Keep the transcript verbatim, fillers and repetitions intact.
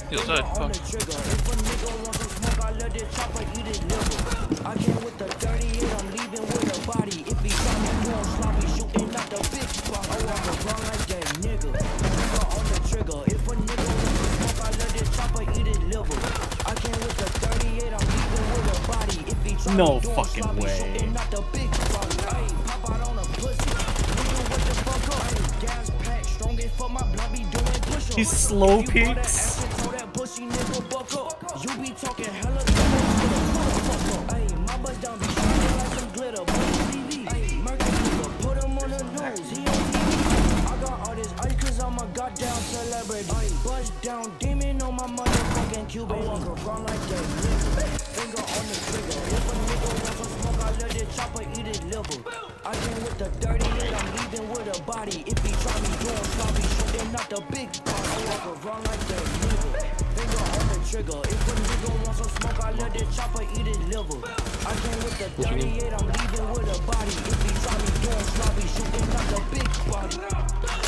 Yo, sorry, fuck. I came with the thirty-eight, I'm leaving with a body. If he try me doing sloppy, shooting out the big spot. I walk around like that nigga. Nigga on the trigger. If a nigga wants to smoke, I let this chopper eat his liver. I came with the thirty-eight, I'm leaving with a body. If he try no me doing fucking sloppy, way. shooting out the big spot. Ay, pop out on a pussy. Nigga, what the fuck up? Ay, gas pack, strong as fuck, my blood be doing push-ups. He slow peaks. You be talking hella good. Ay, my butt down be shining like some glitter. Ay, Mercury, put him on the nose. He on T V. I got all this ice cause I'm a goddamn celebrity. Ay, bust down demon on my motherfucking Cuban. I walk around like that nigga. Finger on the trigger. If a nigga wants some smoke, I let this chopper eat his liver. I came with the thirty-eight, I'm leaving with a body. If he try me doing sloppy, shooting out the big spot. I walk around like that nigga. Finger on the trigger. If a nigga wants some smoke, I let this chopper eat his liver. I came with the thirty-eight, I'm leaving with a body. If he try me doing sloppy, shooting out the big spot.